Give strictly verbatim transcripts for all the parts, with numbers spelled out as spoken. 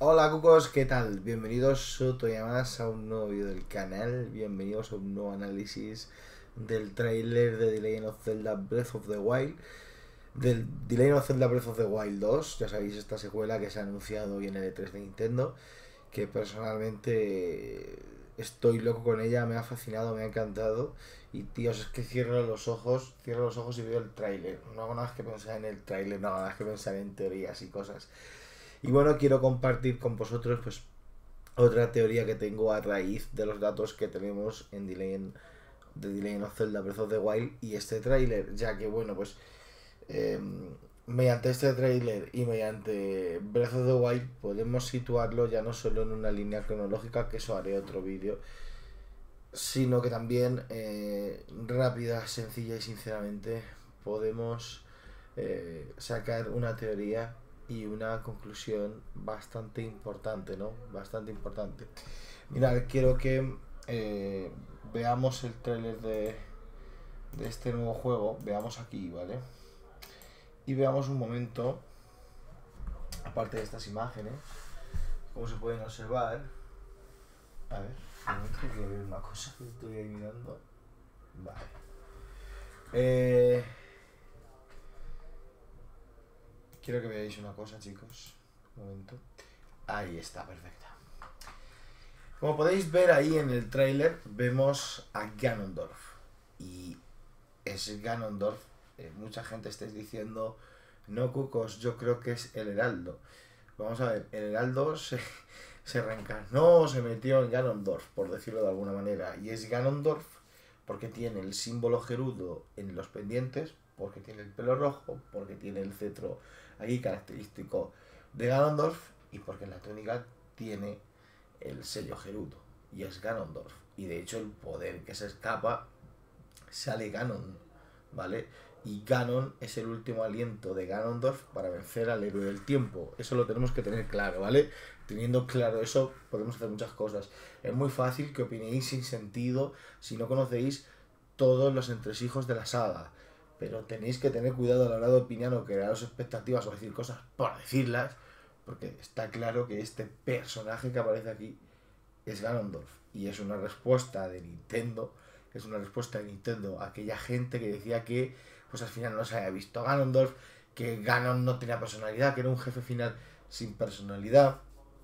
Hola cucos, ¿qué tal? Bienvenidos otro más a un nuevo vídeo del canal, bienvenidos a un nuevo análisis del tráiler de The Legend of Zelda Breath of the Wild, del The Legend of Zelda Breath of the Wild dos, ya sabéis, esta secuela que se ha anunciado hoy en el E tres de Nintendo, que personalmente estoy loco con ella, me ha fascinado, me ha encantado, y tíos, es que cierro los ojos, cierro los ojos y veo el tráiler, no hago nada más que pensar en el tráiler, no hago nada más que pensar en teorías y cosas. Y bueno, quiero compartir con vosotros pues otra teoría que tengo a raíz de los datos que tenemos en The Legend, de The Legend of Zelda Breath of the Wild y este tráiler, ya que bueno, pues eh, mediante este tráiler y mediante Breath of the Wild podemos situarlo ya no solo en una línea cronológica, que eso haré otro vídeo, sino que también eh, rápida, sencilla y sinceramente podemos eh, sacar una teoría y una conclusión bastante importante, ¿no? Bastante importante. Mirad, quiero que eh, veamos el tráiler de, de este nuevo juego, veamos aquí, ¿vale? Y veamos un momento, aparte de estas imágenes, como se pueden observar. A ver, un momento que quiero ver una cosa que estoy ahí mirando. Vale. Eh, quiero que veáis una cosa, chicos. Un momento. Ahí está, perfecta. Como podéis ver ahí en el tráiler, vemos a Ganondorf. Y es Ganondorf. Eh, mucha gente estáis diciendo, no cucos, yo creo que es el Heraldo. Vamos a ver, el Heraldo se, se reencarnó, se metió en Ganondorf, por decirlo de alguna manera. Y es Ganondorf porque tiene el símbolo gerudo en los pendientes, porque tiene el pelo rojo, porque tiene el cetro ahí característico de Ganondorf y porque en la túnica tiene el sello gerudo y es Ganondorf. Y de hecho el poder que se escapa sale Ganon, ¿vale? Y Ganon es el último aliento de Ganondorf para vencer al héroe del tiempo. Eso lo tenemos que tener claro, ¿vale? Teniendo claro eso, podemos hacer muchas cosas. Es muy fácil que opinéis sin sentido si no conocéis todos los entresijos de la saga. Pero tenéis que tener cuidado a la hora de opinar o crearos expectativas o decir cosas por decirlas, porque está claro que este personaje que aparece aquí es Ganondorf. Y es una respuesta de Nintendo, es una respuesta de Nintendo a aquella gente que decía que pues al final no se había visto a Ganondorf, que Ganon no tenía personalidad, que era un jefe final sin personalidad.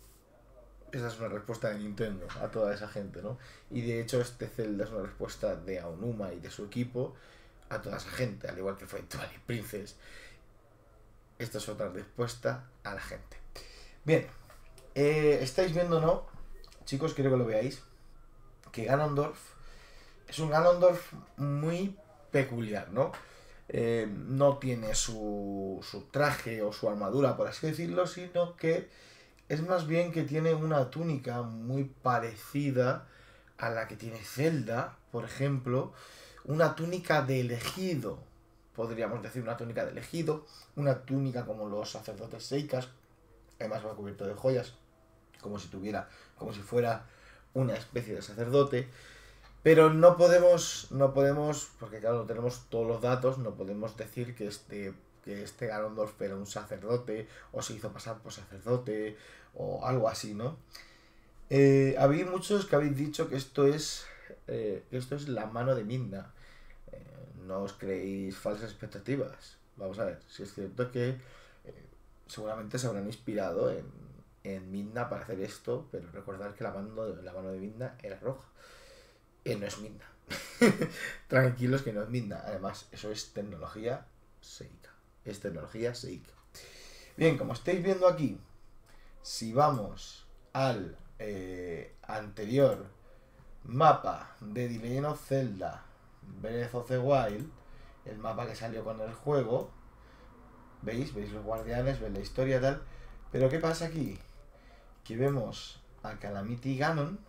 Esa es una respuesta de Nintendo a toda esa gente, ¿no? Y de hecho este Zelda es una respuesta de Aonuma y de su equipo a toda esa gente, al igual que fue Twilight Princess. Esta es otra respuesta a la gente. Bien, eh, estáis viendo, ¿no? Chicos, quiero que lo veáis, que Ganondorf es un Ganondorf muy peculiar, ¿no? Eh, no tiene su, su traje o su armadura, por así decirlo, sino que es más bien que tiene una túnica muy parecida a la que tiene Zelda, por ejemplo, una túnica de elegido, podríamos decir una túnica de elegido, una túnica como los sacerdotes seikas, además va cubierto de joyas, como si tuviera, como si fuera una especie de sacerdote. Pero no podemos, no podemos, porque claro, no tenemos todos los datos, no podemos decir que este, que este Ganondorf era un sacerdote, o se hizo pasar por sacerdote, o algo así, ¿no? Eh, habéis muchos que habéis dicho que esto es, eh, que esto es la mano de Midna. Eh, no os creéis falsas expectativas. Vamos a ver, si es cierto que eh, seguramente se habrán inspirado en, en Midna para hacer esto, pero recordad que la mano, la mano de Midna era roja. Eh, no es Midna. Tranquilos que no es Midna. Además, eso es tecnología Seika. Es tecnología Seika. Bien, como estáis viendo aquí, si vamos al eh, anterior mapa de The Legend of Zelda Breath of the Wild, el mapa que salió con el juego, ¿veis? ¿Veis los guardianes? ¿Veis la historia tal? Pero ¿qué pasa aquí? Que vemos a Calamity Ganon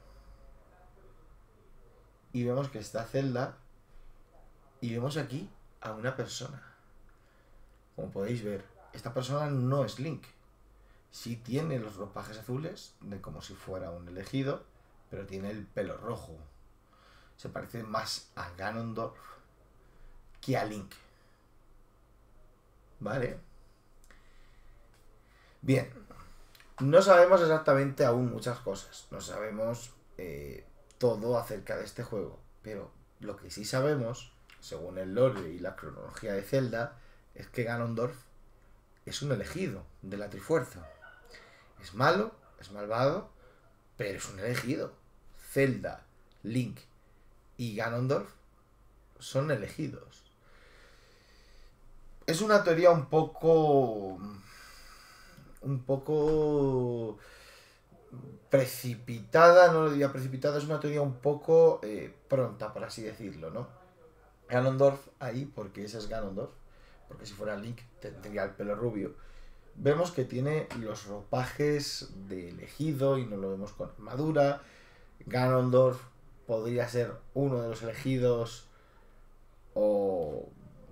y vemos que está Zelda y vemos aquí a una persona. Como podéis ver, esta persona no es Link. Sí tiene los ropajes azules, de como si fuera un elegido, pero tiene el pelo rojo. Se parece más a Ganondorf que a Link. ¿Vale? Bien. No sabemos exactamente aún muchas cosas. No sabemos eh, todo acerca de este juego. Pero lo que sí sabemos, según el lore y la cronología de Zelda, es que Ganondorf es un elegido de la Trifuerza. Es malo, es malvado, pero es un elegido. Zelda, Link y Ganondorf son elegidos. Es una teoría un poco... un poco precipitada, no lo diría precipitada, es una teoría un poco eh, pronta, por así decirlo, ¿no? Ganondorf ahí, porque ese es Ganondorf, porque si fuera Link tendría el pelo rubio. Vemos que tiene los ropajes de elegido y no lo vemos con armadura. Ganondorf podría ser uno de los elegidos o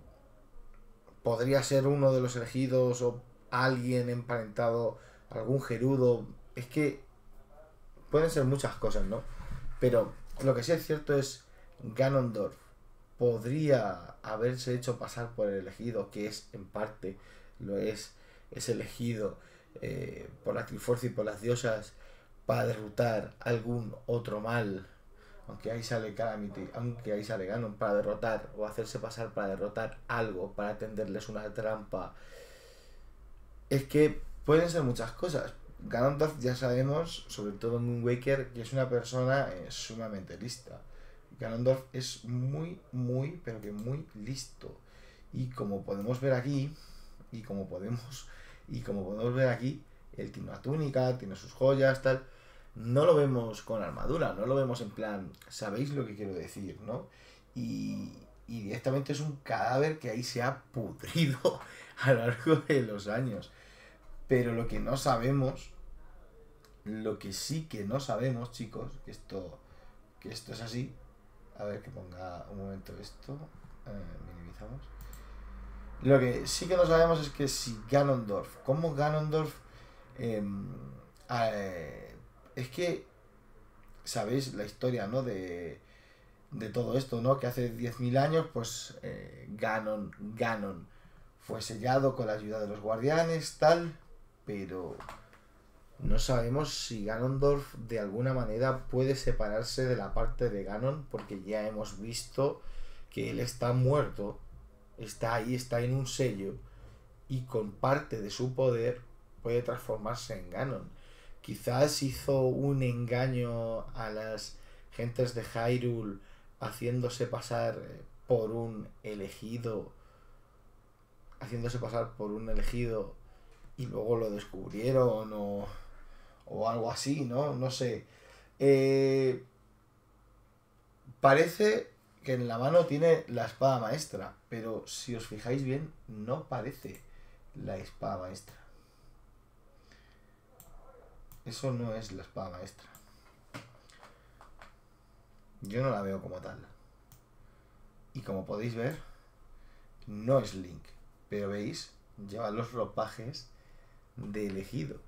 podría ser uno de los elegidos o alguien emparentado, algún gerudo. Es que pueden ser muchas cosas, ¿no? Pero lo que sí es cierto es Ganondorf podría haberse hecho pasar por el elegido, que es en parte lo es, es elegido eh, por la Trifuerza y por las diosas para derrotar algún otro mal, aunque ahí sale Calamity, aunque ahí sale Ganon, para derrotar o hacerse pasar para derrotar algo, para tenderles una trampa. Es que pueden ser muchas cosas. Ganondorf ya sabemos, sobre todo en Wind Waker, que es una persona eh, sumamente lista. Ganondorf es muy, muy, pero que muy listo. Y como podemos ver aquí, y como podemos, y como podemos ver aquí, él tiene una túnica, tiene sus joyas, tal. No lo vemos con armadura, no lo vemos en plan, sabéis lo que quiero decir, ¿no? Y, y directamente es un cadáver que ahí se ha pudrido a lo largo de los años. Pero lo que no sabemos, lo que sí que no sabemos, chicos, que esto, que esto es así. A ver, que ponga un momento esto. Eh, minimizamos. Lo que sí que no sabemos es que si Ganondorf, ¿cómo Ganondorf? Eh, eh, es que, ¿sabéis la historia, no? De, de todo esto, ¿no? Que hace diez mil años, pues eh, Ganon, Ganon fue sellado con la ayuda de los guardianes, tal, pero no sabemos si Ganondorf de alguna manera puede separarse de la parte de Ganon, porque ya hemos visto que él está muerto, está ahí, está en un sello, y con parte de su poder puede transformarse en Ganon. Quizás hizo un engaño a las gentes de Hyrule haciéndose pasar por un elegido, haciéndose pasar por un elegido y luego lo descubrieron o, o algo así, ¿no? No sé. Eh, parece que en la mano tiene la espada maestra, pero si os fijáis bien, no parece la espada maestra. Eso no es la espada maestra. Yo no la veo como tal. Y como podéis ver, no es Link. Pero veis, lleva los ropajes de elegido.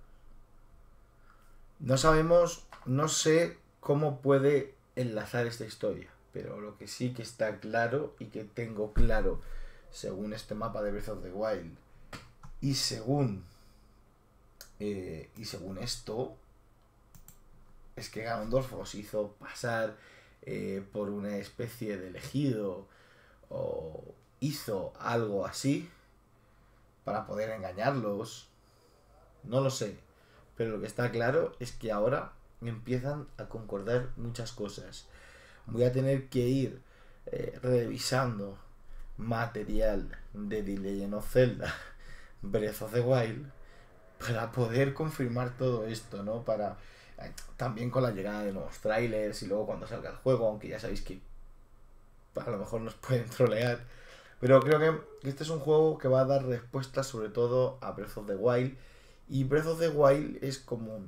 No sabemos, no sé cómo puede enlazar esta historia, pero lo que sí que está claro y que tengo claro, según este mapa de Breath of the Wild, y según eh, y según esto, es que Ganondorf os hizo pasar eh, por una especie de elegido o hizo algo así para poder engañarlos. No lo sé, pero lo que está claro es que ahora empiezan a concordar muchas cosas. Voy a tener que ir eh, revisando material de The Legend of Zelda Breath of the Wild para poder confirmar todo esto, ¿no? Para eh, también con la llegada de nuevos trailers y luego cuando salga el juego, aunque ya sabéis que a lo mejor nos pueden trolear. Pero creo que este es un juego que va a dar respuestas sobre todo a Breath of the Wild. Y Breath of the Wild es como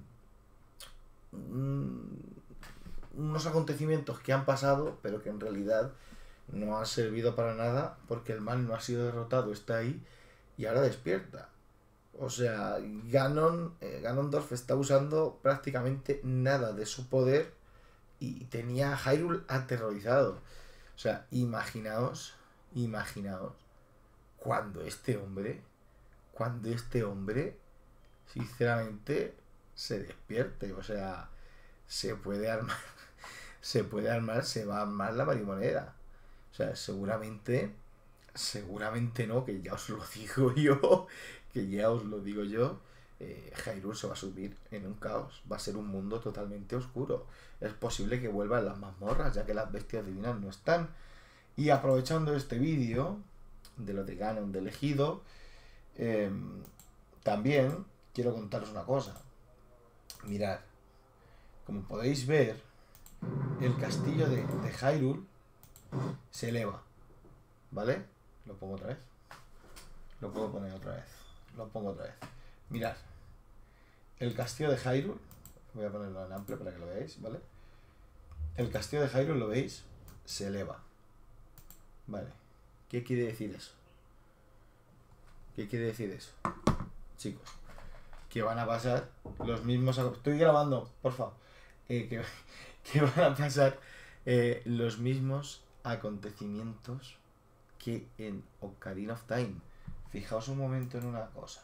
mm, unos acontecimientos que han pasado, pero que en realidad no han servido para nada, porque el mal no ha sido derrotado, está ahí y ahora despierta. O sea, Ganon, eh, Ganondorf está usando prácticamente nada de su poder y tenía a Hyrule aterrorizado. O sea, imaginaos, imaginaos cuando este hombre, cuando este hombre, sinceramente, se despierte. O sea, se puede armar, se puede armar, se va a armar la marimonera. O sea, seguramente, seguramente no, que ya os lo digo yo, que ya os lo digo yo, eh, Hyrule se va a subir en un caos, va a ser un mundo totalmente oscuro. Es posible que vuelvan las mazmorras, ya que las bestias divinas no están. Y aprovechando este vídeo de lo de Ganon de elegido, eh, también quiero contaros una cosa. Mirad, como podéis ver, el castillo de, de Hyrule se eleva, ¿vale? Lo pongo otra vez. Lo puedo poner otra vez. Lo pongo otra vez. Mirad, el castillo de Hyrule, voy a ponerlo en amplio para que lo veáis, ¿vale? El castillo de Hyrule, ¿lo veis? Se eleva. Vale. ¿Qué quiere decir eso? ¿Qué quiere decir eso? Chicos, que van a pasar los mismos... Estoy grabando, por favor. Eh, que, que van a pasar eh, los mismos acontecimientos que en Ocarina of Time. Fijaos un momento en una cosa.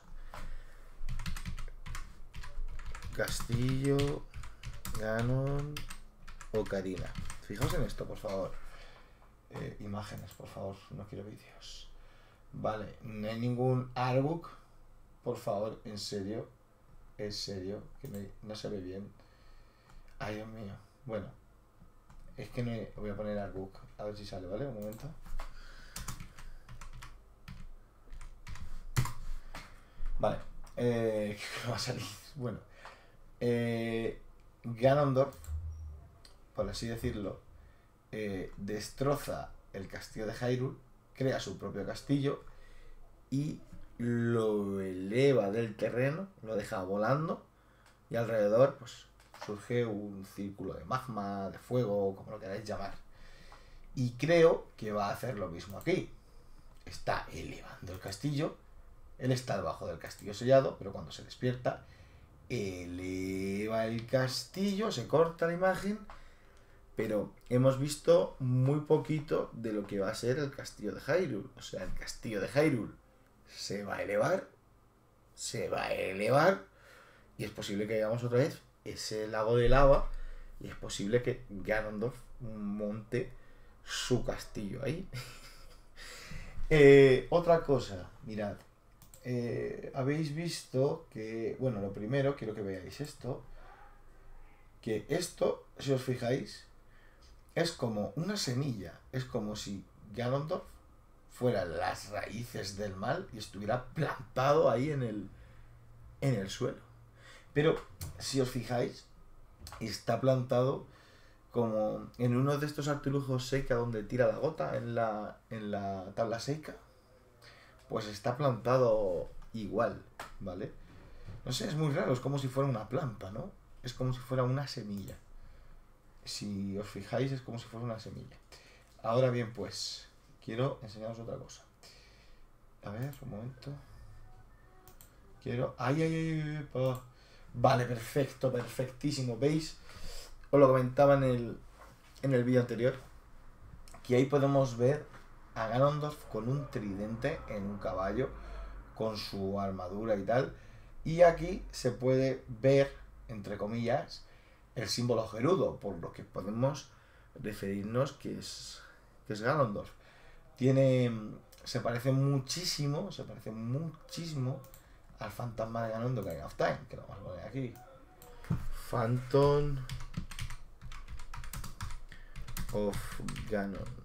Castillo, Ganon, Ocarina. Fijaos en esto, por favor. Eh, imágenes, por favor, no quiero vídeos. Vale, no hay ningún artbook. Por favor, en serio. En serio, que no, no se ve bien. Ay, Dios mío. Bueno, es que no hay, voy a poner artbook. A ver si sale, ¿vale? Un momento. Vale, eh, ¿qué va a salir? Bueno, eh, Ganondorf, por así decirlo, eh, destroza el castillo de Hyrule, crea su propio castillo y lo eleva del terreno, lo deja volando y alrededor pues surge un círculo de magma, de fuego, como lo queráis llamar. Y creo que va a hacer lo mismo aquí. Está elevando el castillo, él está debajo del castillo sellado, pero cuando se despierta, eleva el castillo, se corta la imagen, pero hemos visto muy poquito de lo que va a ser el castillo de Hyrule. O sea, el castillo de Hyrule se va a elevar, se va a elevar, y es posible que veamos otra vez ese lago de lava, y es posible que Ganondorf monte su castillo ahí. eh, otra cosa, mirad, eh, habéis visto que, bueno, lo primero, quiero que veáis esto, que esto, si os fijáis, es como una semilla, es como si Ganondorf fuera las raíces del mal y estuviera plantado ahí en el, en el suelo. Pero si os fijáis, está plantado como en uno de estos artilugios Sheikah donde tira la gota en la, en la tabla Sheikah. Pues está plantado igual, ¿vale? No sé, es muy raro, es como si fuera una planta, ¿no? Es como si fuera una semilla. Si os fijáis, es como si fuera una semilla. Ahora bien, pues, quiero enseñaros otra cosa. A ver, un momento. Quiero... ¡Ay, ay, ay! ay oh. Vale, perfecto, perfectísimo. ¿Veis? Os lo comentaba en el, en el vídeo anterior, que ahí podemos ver a Ganondorf con un tridente en un caballo, con su armadura y tal. Y aquí se puede ver, entre comillas, el símbolo Gerudo, por lo que podemos referirnos que es, que es Ganondorf. Tiene, se parece muchísimo, se parece muchísimo al fantasma de Ganon de Ocarina of Time, que lo vamos a poner aquí. Phantom of Ganon.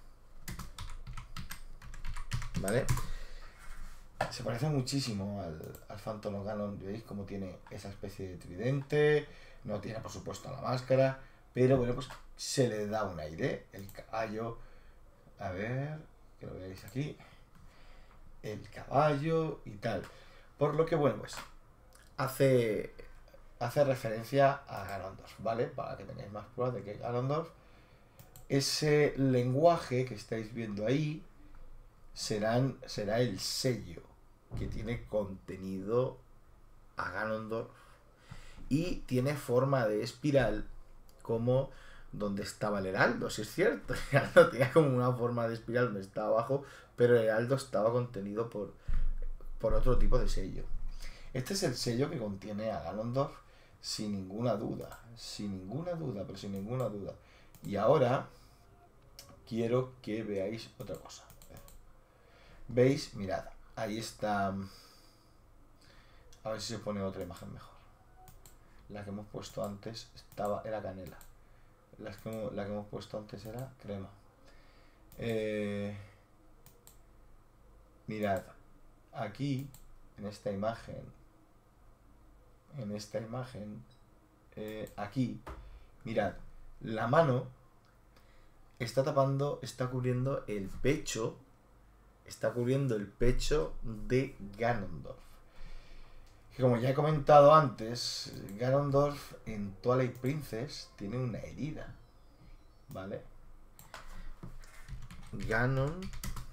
¿Vale? Se parece muchísimo al, al Phantom of Ganon. ¿Veis cómo tiene esa especie de tridente? No tiene, por supuesto, la máscara, pero bueno, pues se le da un aire. El caballo, a ver, que lo veáis aquí, el caballo y tal. Por lo que, bueno, pues hace, hace referencia a Ganondorf, ¿vale? Para que tengáis más pruebas de que Ganondorf, ese lenguaje que estáis viendo ahí, serán, será el sello que tiene contenido a Ganondorf. Y tiene forma de espiral, como donde estaba el heraldo, si es cierto. El heraldo tenía como una forma de espiral donde estaba abajo, pero el heraldo estaba contenido por, por otro tipo de sello. Este es el sello que contiene a Ganondorf, sin ninguna duda, sin ninguna duda, pero sin ninguna duda. Y ahora quiero que veáis otra cosa. ¿Veis? Mirad, ahí está. A ver si se pone otra imagen mejor. La que hemos puesto antes estaba era canela. La que, la que hemos puesto antes era crema. Eh, mirad, aquí, en esta imagen, en esta imagen, eh, aquí, mirad, la mano está tapando, está cubriendo el pecho, está cubriendo el pecho de Ganondorf. Que como ya he comentado antes, Ganondorf en Twilight Princess tiene una herida, ¿vale? Ganon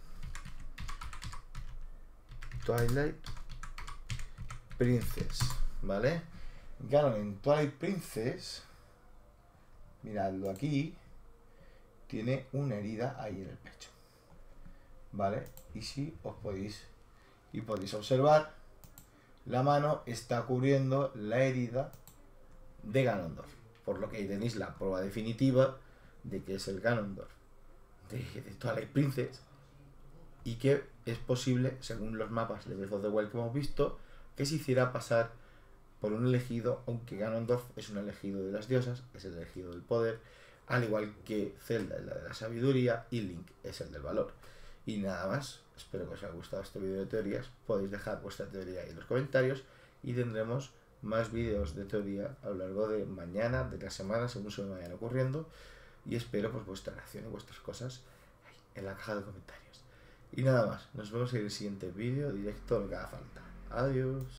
Twilight Princess, ¿vale? Ganon en Twilight Princess, miradlo aquí, tiene una herida ahí en el pecho, ¿vale? Y si os podéis y podéis observar, la mano está cubriendo la herida de Ganondorf, por lo que ahí tenéis la prueba definitiva de que es el Ganondorf de, de Twilight Princess, y que es posible, según los mapas de Breath of the Wild que hemos visto, que se hiciera pasar por un elegido, aunque Ganondorf es un elegido de las diosas, es el elegido del poder, al igual que Zelda es la de la sabiduría y Link es el del valor. Y nada más, espero que os haya gustado este vídeo de teorías, podéis dejar vuestra teoría ahí en los comentarios y tendremos más vídeos de teoría a lo largo de mañana, de la semana, según se me vayan ocurriendo, y espero pues vuestra reacción y vuestras cosas ahí, en la caja de comentarios. Y nada más, nos vemos en el siguiente vídeo directo, lo que haga falta. Adiós.